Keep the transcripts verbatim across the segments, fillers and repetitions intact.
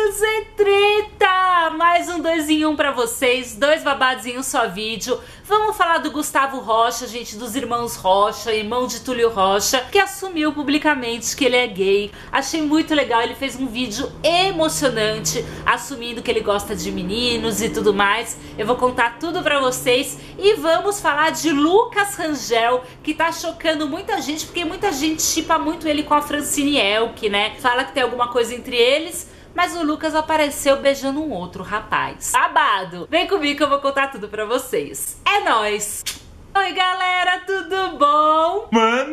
Amores, é treta! Mais um dois em um pra vocês, dois babados em um só vídeo. Vamos falar do Gustavo Rocha, gente, dos irmãos Rocha, irmão de Túlio Rocha, que assumiu publicamente que ele é gay. Achei muito legal, ele fez um vídeo emocionante, assumindo que ele gosta de meninos e tudo mais. Eu vou contar tudo pra vocês e vamos falar de Lucas Rangel, que tá chocando muita gente, porque muita gente shippa muito ele com a Francine Elk, né? Fala que tem alguma coisa entre eles, mas o Lucas apareceu beijando um outro rapaz. Babado! Vem comigo que eu vou contar tudo pra vocês. É nóis! Oi galera, tudo bom?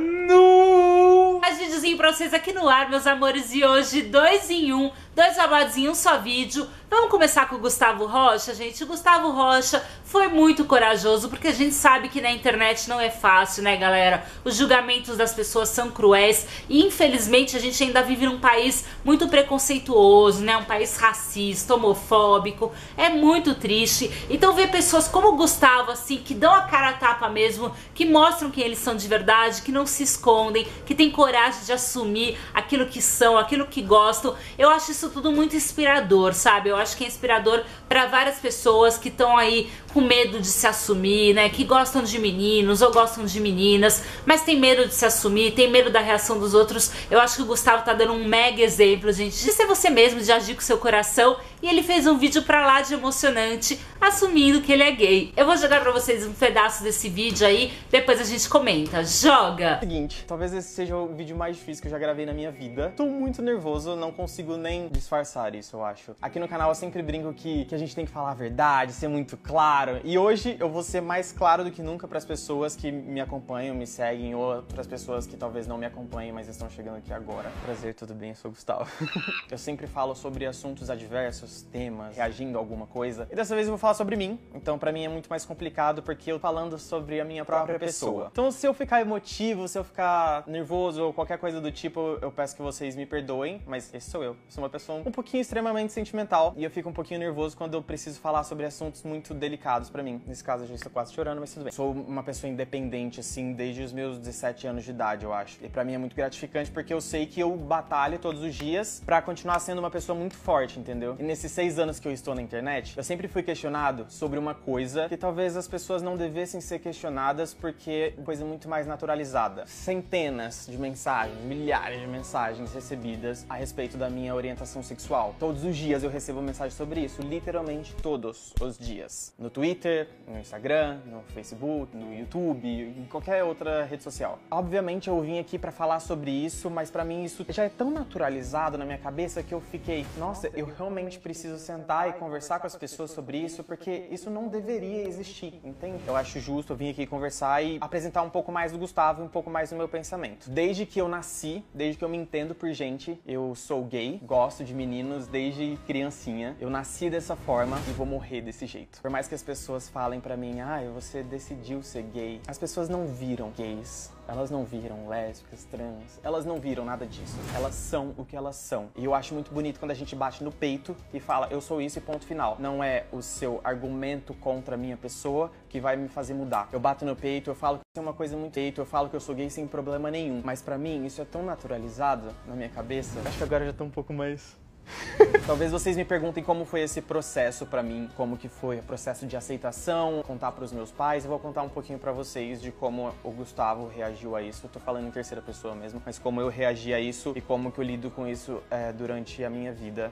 Mano! Mais videozinho pra vocês aqui no ar, meus amores, e hoje dois em um, dois babados em um só vídeo. Vamos começar com o Gustavo Rocha, gente. O Gustavo Rocha foi muito corajoso, porque a gente sabe que na internet não é fácil, né, galera? Os julgamentos das pessoas são cruéis e, infelizmente, a gente ainda vive num país muito preconceituoso, né? Um país racista, homofóbico. É muito triste. Então, ver pessoas como o Gustavo, assim, que dão a cara a tapa mesmo, que mostram quem eles são de verdade, que não se escondem, que têm coragem de assumir aquilo que são, aquilo que gostam. Eu acho isso tudo muito inspirador, sabe? Eu acho que é inspirador para várias pessoas que estão aí com medo de se assumir, né? Que gostam de meninos ou gostam de meninas, mas tem medo de se assumir, tem medo da reação dos outros. Eu acho que o Gustavo tá dando um mega exemplo, gente, de ser você mesmo, de agir com seu coração. E ele fez um vídeo pra lá de emocionante, assumindo que ele é gay. Eu vou jogar pra vocês um pedaço desse vídeo aí, depois a gente comenta. Joga! Seguinte, talvez esse seja o vídeo mais difícil que eu já gravei na minha vida. Tô muito nervoso, não consigo nem disfarçar isso, eu acho. Aqui no canal eu sempre brinco que, que a gente tem que falar a verdade, ser muito claro. E hoje eu vou ser mais claro do que nunca pras pessoas que me acompanham, me seguem, ou pras pessoas que talvez não me acompanhem, mas estão chegando aqui agora. Prazer, tudo bem? Eu sou o Gustavo. Eu sempre falo sobre assuntos adversos, temas, reagindo a alguma coisa. E dessa vez eu vou falar sobre mim. Então pra mim é muito mais complicado, porque eu tô falando sobre a minha própria pessoa. Então se eu ficar emotivo, se eu ficar nervoso ou qualquer coisa do tipo, eu peço que vocês me perdoem, mas esse sou eu. Eu sou uma pessoa um pouquinho extremamente sentimental e eu fico um pouquinho nervoso quando eu preciso falar sobre assuntos muito delicados pra mim. Nesse caso eu já estou quase chorando, mas tudo bem. Sou uma pessoa independente, assim, desde os meus dezessete anos de idade, eu acho. E pra mim é muito gratificante porque eu sei que eu batalho todos os dias pra continuar sendo uma pessoa muito forte, entendeu? E nesses seis anos que eu estou na internet, eu sempre fui questionado sobre uma coisa que talvez as pessoas não devessem ser questionadas porque é coisa muito mais naturalizada. Centenas de mensagens, milhares de mensagens recebidas a respeito da minha orientação sexual. Todos os dias eu recebo mensagem sobre isso, literalmente todos os dias. No Twitter, no Instagram, no Facebook, no YouTube, em qualquer outra rede social. Obviamente eu vim aqui pra falar sobre isso, mas pra mim isso já é tão naturalizado na minha cabeça que eu fiquei, nossa, eu realmente preciso sentar e conversar com as pessoas sobre isso, porque isso não deveria existir, entende? Eu acho justo eu vir aqui conversar e apresentar um pouco mais do Gustavo e um pouco mais do meu pensamento. Desde que eu nasci, desde que eu me entendo por gente, eu sou gay, gosto de meninos desde criancinha. Eu nasci dessa forma e vou morrer desse jeito. Por mais que as pessoas falem pra mim, ah, você decidiu ser gay, as pessoas não viram gays. Elas não viram lésbicas, trans, elas não viram nada disso. Elas são o que elas são. E eu acho muito bonito quando a gente bate no peito e fala, eu sou isso e ponto final. Não é o seu argumento contra a minha pessoa que vai me fazer mudar. Eu bato no peito, eu falo que isso é uma coisa muito feita, eu falo que eu sou gay sem problema nenhum. Mas pra mim, isso é tão naturalizado na minha cabeça. Acho que agora já tá um pouco mais... Talvez vocês me perguntem como foi esse processo pra mim, como que foi o processo de aceitação, contar pros meus pais. Eu vou contar um pouquinho pra vocês de como o Gustavo reagiu a isso. Eu tô falando em terceira pessoa mesmo, mas como eu reagi a isso e como que eu lido com isso é, durante a minha vida.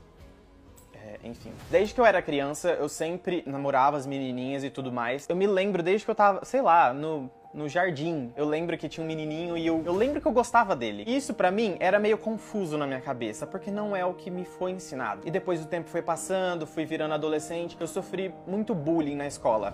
É, enfim. Desde que eu era criança, eu sempre namorava as menininhas e tudo mais. Eu me lembro desde que eu tava, sei lá, no... no jardim, eu lembro que tinha um menininho e eu, eu lembro que eu gostava dele. E isso pra mim era meio confuso na minha cabeça, porque não é o que me foi ensinado. E depois o tempo foi passando, fui virando adolescente, eu sofri muito bullying na escola.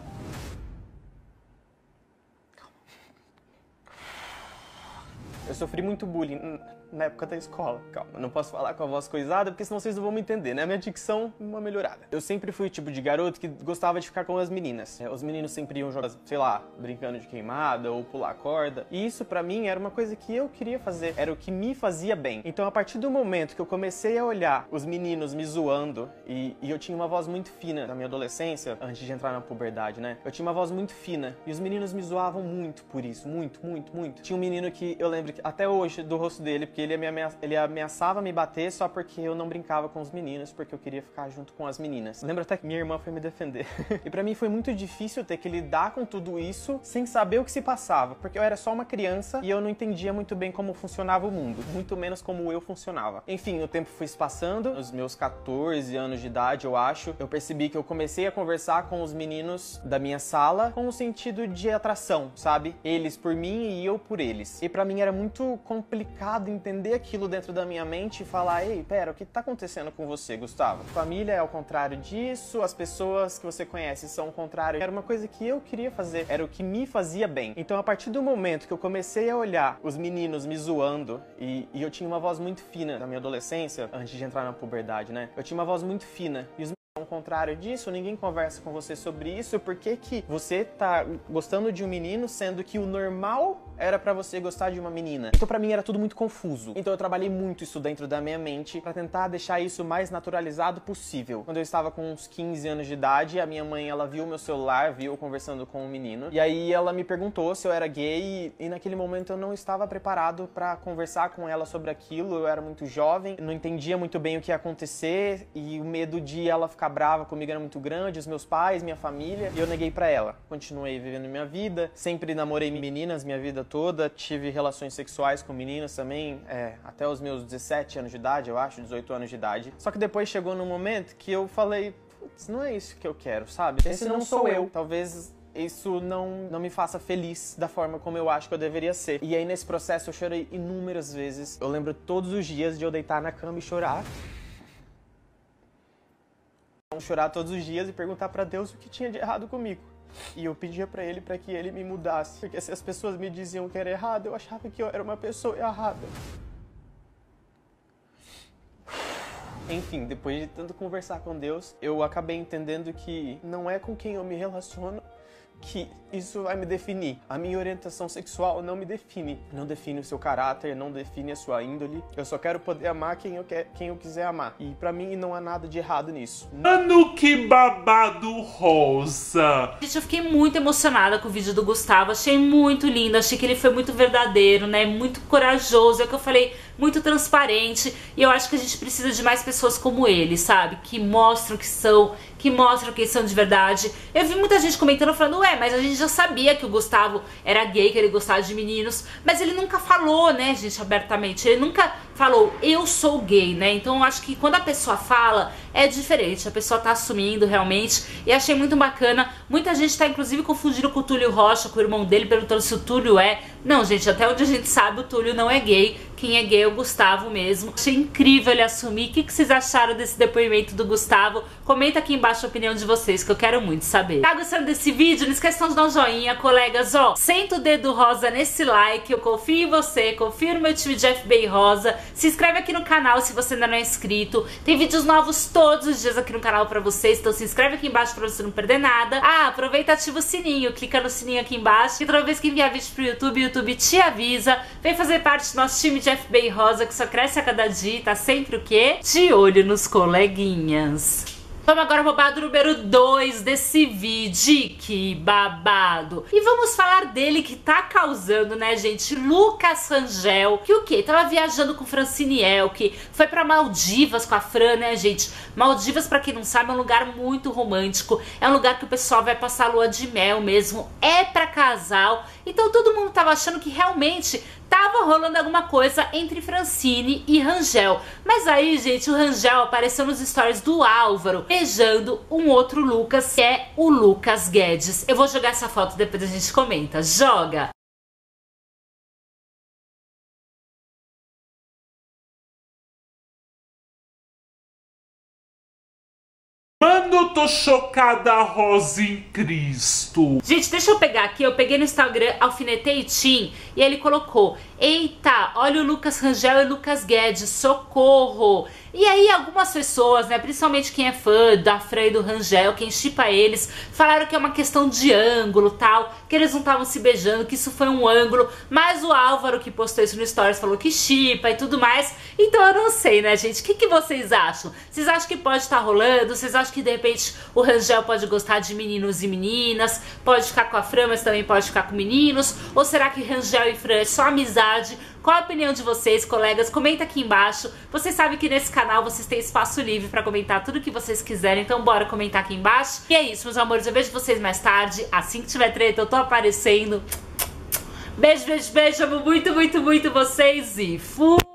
Eu sofri muito bullying na época da escola. Calma, não posso falar com a voz coisada, porque senão vocês não vão me entender, né? Minha dicção, uma melhorada. Eu sempre fui o tipo de garoto que gostava de ficar com as meninas. Os meninos sempre iam jogar, sei lá, brincando de queimada ou pular corda. E isso pra mim era uma coisa que eu queria fazer. Era o que me fazia bem. Então a partir do momento que eu comecei a olhar os meninos me zoando, e, e eu tinha uma voz muito fina na minha adolescência, antes de entrar na puberdade, né? Eu tinha uma voz muito fina. E os meninos me zoavam muito por isso. Muito, muito, muito. Tinha um menino que eu lembro que até hoje do rosto dele, porque que ele, me ameaça, ele ameaçava me bater só porque eu não brincava com os meninos, porque eu queria ficar junto com as meninas. Lembro até que minha irmã foi me defender. E pra mim foi muito difícil ter que lidar com tudo isso sem saber o que se passava, porque eu era só uma criança e eu não entendia muito bem como funcionava o mundo, muito menos como eu funcionava. Enfim, o tempo foi se passando, nos meus quatorze anos de idade, eu acho, eu percebi que eu comecei a conversar com os meninos da minha sala com o sentido de atração, sabe? Eles por mim e eu por eles. E pra mim era muito complicado entender aquilo dentro da minha mente e falar: ei, pera, o que tá acontecendo com você, Gustavo? Família é ao contrário disso, as pessoas que você conhece são o contrário. Era uma coisa que eu queria fazer, era o que me fazia bem. Então, a partir do momento que eu comecei a olhar os meninos me zoando, e, e eu tinha uma voz muito fina na minha adolescência, antes de entrar na puberdade, né? Eu tinha uma voz muito fina, e os ao contrário disso, ninguém conversa com você sobre isso. Por que que você tá gostando de um menino, sendo que o normal era pra você gostar de uma menina? Então pra mim era tudo muito confuso. Então eu trabalhei muito isso dentro da minha mente pra tentar deixar isso mais naturalizado possível. Quando eu estava com uns quinze anos de idade, a minha mãe, ela viu meu celular, viu eu conversando com um menino, e aí ela me perguntou se eu era gay, e, e naquele momento eu não estava preparado pra conversar com ela sobre aquilo. Eu era muito jovem, não entendia muito bem o que ia acontecer, e o medo de ela ficar brava comigo era muito grande, os meus pais, minha família, e eu neguei pra ela. Continuei vivendo minha vida, sempre namorei meninas minha vida toda, tive relações sexuais com meninas também, é, até os meus dezessete anos de idade, eu acho, dezoito anos de idade. Só que depois chegou num momento que eu falei: putz, não é isso que eu quero, sabe? Esse, Esse não, não sou eu. eu. Talvez isso não, não me faça feliz da forma como eu acho que eu deveria ser. E aí nesse processo eu chorei inúmeras vezes. Eu lembro todos os dias de eu deitar na cama e chorar. Chorar todos os dias e perguntar pra Deus o que tinha de errado comigo. E eu pedia pra ele pra que ele me mudasse, porque se as pessoas me diziam que era errado, eu achava que eu era uma pessoa errada. Enfim, depois de tanto conversar com Deus, eu acabei entendendo que não é com quem eu me relaciono que isso vai me definir. A minha orientação sexual não me define. Não define o seu caráter, não define a sua índole. Eu só quero poder amar quem eu, quer, quem eu quiser amar. E pra mim não há nada de errado nisso. Mano, que babado rosa! Gente, eu fiquei muito emocionada com o vídeo do Gustavo. Achei muito lindo, achei que ele foi muito verdadeiro, né? Muito corajoso, é o que eu falei, muito transparente. E eu acho que a gente precisa de mais pessoas como ele, sabe? Que mostram que são, que mostram quem são de verdade. Eu vi muita gente comentando, falando: ué, mas a gente já sabia que o Gustavo era gay, que ele gostava de meninos, mas ele nunca falou, né, gente, abertamente. Ele nunca falou: eu sou gay, né? Então eu acho que quando a pessoa fala, é diferente, a pessoa tá assumindo realmente. E achei muito bacana. Muita gente tá inclusive confundindo com o Túlio Rocha, com o irmão dele, perguntando se o Túlio é. Não, gente, até onde a gente sabe, o Túlio não é gay. Quem é gay é o Gustavo mesmo. Achei incrível ele assumir. O que, que vocês acharam desse depoimento do Gustavo? Comenta aqui embaixo a opinião de vocês, que eu quero muito saber. Tá gostando desse vídeo? Não esqueçam de dar um joinha, colegas, ó. Senta o dedo rosa nesse like, eu confio em você, confio no meu time de F B I Rosa. Se inscreve aqui no canal se você ainda não é inscrito. Tem vídeos novos todos os dias aqui no canal pra vocês, então se inscreve aqui embaixo pra você não perder nada. Ah, aproveita e ativa o sininho, clica no sininho aqui embaixo, e toda vez que enviar vídeo pro YouTube, o YouTube te avisa. Vem fazer parte do nosso time de F B I Rosa, que só cresce a cada dia e tá sempre o quê? De olho nos coleguinhas. Vamos agora ao babado número dois desse vídeo. Que babado! E vamos falar dele que tá causando, né, gente? Lucas Rangel, que o quê? Tava viajando com Francine Elk, foi pra Maldivas com a Fran, né, gente? Maldivas, pra quem não sabe, é um lugar muito romântico. É um lugar que o pessoal vai passar lua de mel mesmo. É pra casal. Então todo mundo tava achando que realmente tava rolando alguma coisa entre Francine e Rangel. Mas aí, gente, o Rangel apareceu nos stories do Álvaro beijando um outro Lucas, que é o Lucas Guedes. Eu vou jogar essa foto, depois a gente comenta. Joga! Mano, tô chocada, Rosa em Cristo. Gente, deixa eu pegar aqui. Eu peguei no Instagram Alfinetei Tim e ele colocou: eita, olha o Lucas Rangel e o Lucas Guedes, socorro. E aí algumas pessoas, né, principalmente quem é fã da Fran e do Rangel, quem shippa eles, falaram que é uma questão de ângulo, tal, que eles não estavam se beijando, que isso foi um ângulo. Mas o Álvaro, que postou isso no Stories, falou que shippa e tudo mais. Então eu não sei, né, gente? O que, que vocês acham? Vocês acham que pode estar rolando? Vocês acham que de repente o Rangel pode gostar de meninos e meninas, pode ficar com a Fran, mas também pode ficar com meninos, ou será que Rangel e Fran é só amizade? Qual a opinião de vocês, colegas? Comenta aqui embaixo. Vocês sabem que nesse canal vocês têm espaço livre pra comentar tudo que vocês quiserem, então bora comentar aqui embaixo. E é isso, meus amores, eu vejo vocês mais tarde. Assim que tiver treta, eu tô aparecendo. Beijo, beijo, beijo, amo muito, muito, muito vocês e fui!